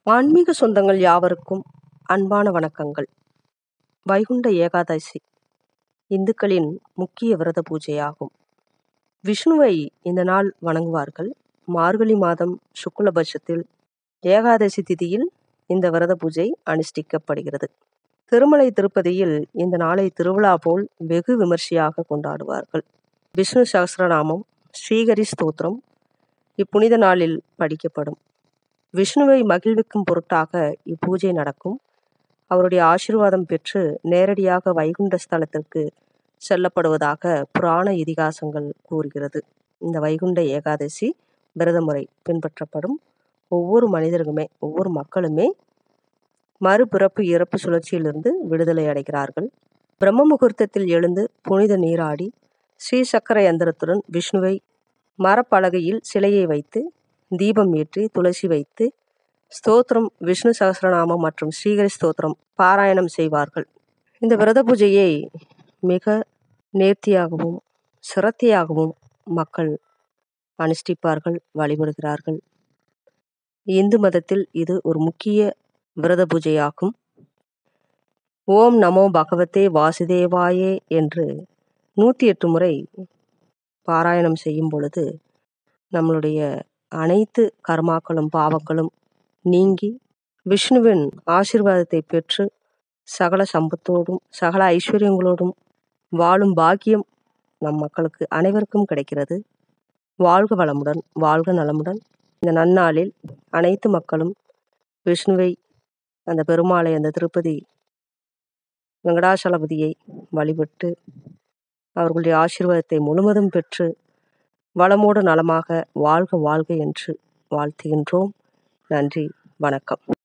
ஆன்மீக சொந்தங்கள் யாவருக்கும் அன்பான வணக்கங்கள். வைகுண்ட ஏகாதசி இந்துக்களின் முக்கிய விரத பூஜையாகும். விஷ்ணுவை இந்த நாள் வணங்குவார்கள். மார்கழி மாதம் சுக்லபட்சத்தில் ஏகாதசி திதியில் இந்த விரத பூஜை அனுஷ்டிக்கப்படுகிறது. திருமலை திருப்பதியில் இந்த நாளை திருவிழா போல் வெகு விமர்சையாக கொண்டாடுவார்கள். விஷ்ணு சகஸ்ரநாமம், ஸ்ரீஹரி ஸ்தோத்திரம் இப்புனித நாளில் படிக்கப்படும். விஷ்ணுவை மகிழ்விக்கும் பொருட்டாக இப்பூஜை நடக்கும். அவருடைய ஆசீர்வாதம் பெற்று நேரடியாக வைகுண்ட ஸ்தலத்திற்கு செல்லப்படுவதாக புராண இதிகாசங்கள் கூறுகிறது. இந்த வைகுண்ட ஏகாதசி விரத முறை பின்பற்றப்படும். ஒவ்வொரு மனிதருக்குமே, ஒவ்வொரு மக்களுமே மறுபிறப்பு இறப்பு சுழற்சியிலிருந்து விடுதலை அடைகிறார்கள். பிரம்ம முகூர்த்தத்தில் எழுந்து புனித நீராடி ஸ்ரீ சக்கர யந்திரத்துடன் விஷ்ணுவை மரப்பலகையில் சிலையை வைத்து தீபம் ஏற்றி துளசி வைத்து ஸ்தோத்திரம், விஷ்ணு சகஸ்ரநாமம் மற்றும் ஸ்ரீஹரி ஸ்தோத்திரம் பாராயணம் செய்வார்கள். இந்த விரத பூஜையை மிக நேர்த்தியாகவும் சிரத்தையாகவும் மக்கள் அனுஷ்டிப்பார்கள், வழிபடுகிறார்கள். இந்து மதத்தில் இது ஒரு முக்கிய விரத பூஜையாகும். ஓம் நமோ பகவதே வாசுதேவாயே என்று 108 முறை பாராயணம் செய்யும் பொழுது நம்மளுடைய அனைத்து கர்மாக்களும் பாவங்களும் நீங்கி விஷ்ணுவின் ஆசீர்வாதத்தை பெற்று சகல சம்பத்தோடும் சகல ஐஸ்வர்யங்களோடும் வாழும் பாக்கியம் நம் மக்களுக்கு அனைவருக்கும் கிடைக்கிறது. வாழ்க வளமுடன், வாழ்க நலமுடன். இந்த நன்னாளில் அனைத்து மக்களும் விஷ்ணுவை, அந்த பெருமாளை, அந்த திருப்பதி வெங்கடாசலபதியை வழிபட்டு அவர்களுடைய ஆசீர்வாதத்தை முழுவதும் பெற்று வளமோடு நலமாக வாழ்க வாழ்க என்று வாழ்த்துகின்றோம். நன்றி, வணக்கம்.